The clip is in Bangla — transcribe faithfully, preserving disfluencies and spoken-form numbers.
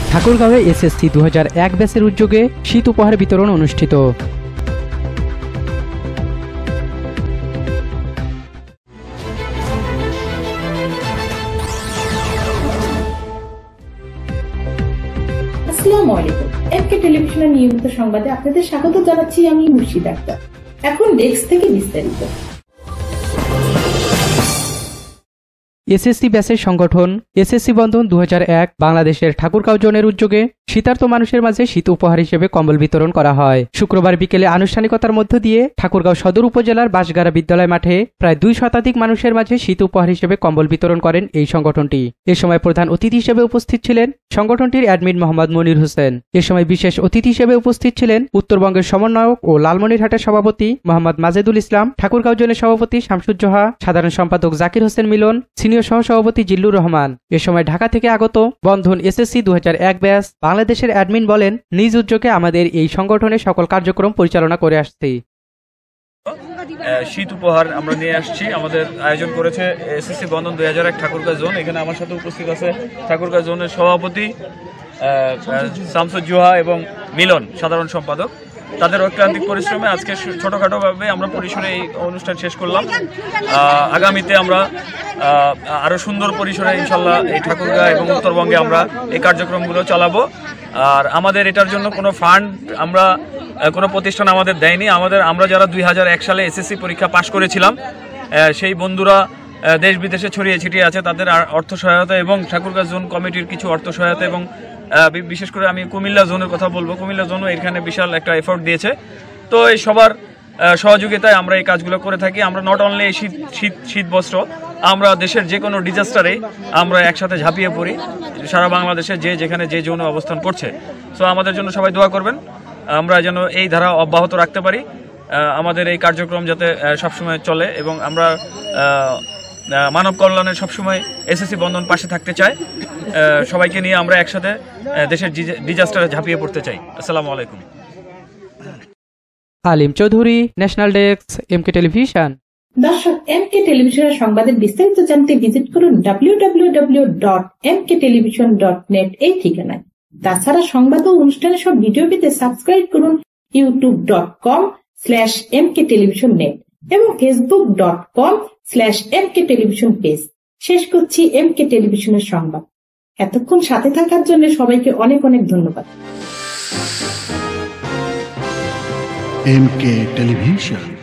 ঠাকুরগাঁওয়ে এসএসসি দু হাজার এক ব্যাচের উদ্যোগে শীত উপহার বিতরণ অনুষ্ঠিত। আসসালামু আলাইকুম। এমকে টেলিভিশনের নিয়মিত সংবাদে আপনাদের স্বাগত জানাচ্ছি আমি মুর্শিদ আক্তার। এখন ডেস্ক থেকে বিস্তারিত। এসএসসি ব্যাচের সংগঠন এসএসসি বন্ধন দু হাজার এক বাংলাদেশের ঠাকুরগাঁও জোনের উদ্যোগে শীতার্ত মানুষের মাঝে শীত উপহার হিসেবে কম্বল বিতরণ করা হয়। শুক্রবার বিকেলে আনুষ্ঠানিকতার মধ্য দিয়ে ঠাকুরগাঁও সদর উপজেলার বাঁশগাড়া বিদ্যালয় মাঠে প্রায় দুই শতাধিক মানুষের মাঝে শীত উপহার হিসেবে কম্বল বিতরণ করেন এই সংগঠনটি। এ সময় প্রধান অতিথি হিসেবে উপস্থিত ছিলেন সংগঠনটির অ্যাডমিন মোহাম্মদ মনির হোসেন। এ সময় বিশেষ অতিথি হিসেবে উপস্থিত ছিলেন উত্তরবঙ্গের সমন্বয়ক ও লালমনিরহাটের সভাপতি মোহাম্মদ মাজেদুল ইসলাম, ঠাকুরগাঁও জোনের সভাপতি শামসুজ্জোহা, সাধারণ সম্পাদক জাকির হোসেন মিলন, সিনিয়র সহ সভাপতি জিল্লুর রহমান। এ সময় ঢাকা থেকে আগত বন্ধন এসএসসি দু হাজার এক ব্যাচ বাংলাদেশের অ্যাডমিন বলেন, নিজ উদ্যোগে আমাদের এই সংগঠনের সকল কার্যক্রম পরিচালনা করে আসছি। শীত উপহার আমরা নিয়ে আসছি। আমাদের আয়োজন করেছে এসএসসি বন্ধন দুই হাজার এক ঠাকুরগাঁও জোন। এখানে আমার সাথে উপস্থিত আছে ঠাকুরগাঁও জোনের সভাপতি শামসুজ্জোহা এবং মিলন সাধারণ সম্পাদক। তাদের ঐক্যান্তিক পরিশ্রমে আজকে ছোটখাটোভাবে আমরা পরিসরে এই অনুষ্ঠান শেষ করলাম। আগামীতে আমরা আরো সুন্দর পরিসরে ইনশাল্লাহ এই ঠাকুরগাঁও এবং উত্তরবঙ্গে আমরা এই কার্যক্রমগুলো চালাবো। আর আমাদের এটার জন্য কোনো ফান্ড আমরা কোনো প্রতিষ্ঠান আমাদের দেয়নি। আমাদের আমরা যারা দুই হাজার এক সালে এসএসসি পরীক্ষা পাশ করেছিলাম সেই বন্ধুরা দেশ বিদেশে ছড়িয়ে ছিটিয়ে আছে, তাদের অর্থ সহায়তা এবং ঠাকুরগাঁও জোন কমিটির কিছু অর্থ সহায়তা এবং বিশেষ করে আমি কুমিল্লা জোনের কথা বলবো। কুমিল্লা জোনও এখানে বিশাল একটা এফোর্ট দিয়েছে। তো এই সবার সহযোগিতায় আমরা এই কাজগুলো করে থাকি। আমরা নট অনলি এই শীত শীত শীত বস্ত্র, আমরা দেশের যে কোনো ডিজাস্টারে আমরা একসাথে ঝাঁপিয়ে পড়ি, সারা বাংলাদেশে যে যেখানে যে জোনে অবস্থান করছে। সো আমাদের জন্য সবাই দোয়া করবেন, আমরা যেন এই ধারা অব্যাহত রাখতে পারি, আমাদের এই কার্যক্রম যাতে সবসময় চলে এবং আমরা মানব কল্যাণের সবসময় এসএসসি বন্ধন পাশে থাকতে চাই। সবাইকে নিয়ে আমরা একসাথে দেশের ডিজাস্টারে ঝাঁপিয়ে পড়তে চাই। আসসালামু আলাইকুম। Alim Chowdhury, national desk, MK television. দর্শক, এমকে টেলিভিশনের সংবাদের বিস্তারিত জানতে ভিজিট করুন W W W dot M K television dot net এই ঠিকানায়। তাছাড়া সংবাদ ও অনুষ্ঠানের সব ভিডিও পেতে সাবস্ক্রাইব করুন YouTube dot com slash M K television net এবং Facebook dot com slash M K television page. শেষ করছি এমকে টেলিভিশনের সংবাদ। এতক্ষণ সাথে থাকার জন্য সবাইকে অনেক অনেক ধন্যবাদ। MK television.